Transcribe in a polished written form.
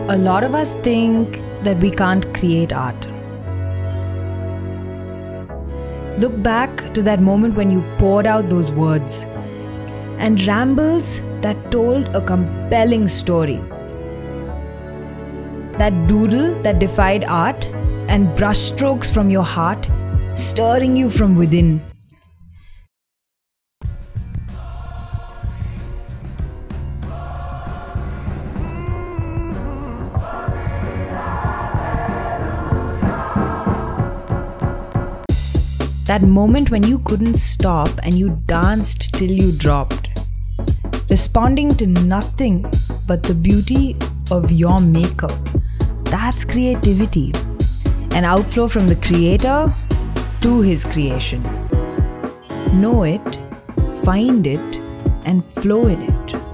A lot of us think that we can't create art. Look back to that moment when you poured out those words and rambles that told a compelling story. That doodle that defied art and brushstrokes from your heart, stirring you from within. That moment when you couldn't stop and you danced till you dropped, responding to nothing but the beauty of your makeup. That's creativity, an outflow from the creator to his creation. Know it, find it, and flow in it.